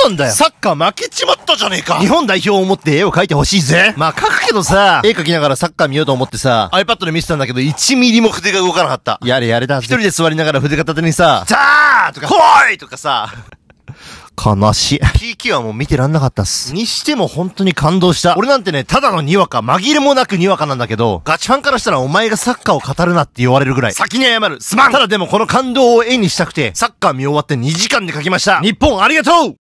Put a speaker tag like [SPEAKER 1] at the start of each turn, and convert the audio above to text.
[SPEAKER 1] なんだよ。サッカー負けちまったじゃねえか。日本代表を思って絵を描いてほしいぜ。まあ描くけどさ、絵描きながらサッカー見ようと思ってさ、iPad で見てたんだけど1ミリも筆が動かなかった。やれやれだ。一人で座りながら筆片手にさ、ザーとか、ほーいとかさ、悲しい。PK はもう見てらんなかったっす。にしても本当に感動した。俺なんてね、ただのにわか、紛れもなくにわかなんだけど、ガチファンからしたらお前がサッカーを語るなって言われるぐらい、先に謝る。すまん。ただでもこの感動を絵にしたくて、サッカー見終わって2時間で描きました。日本ありがとう。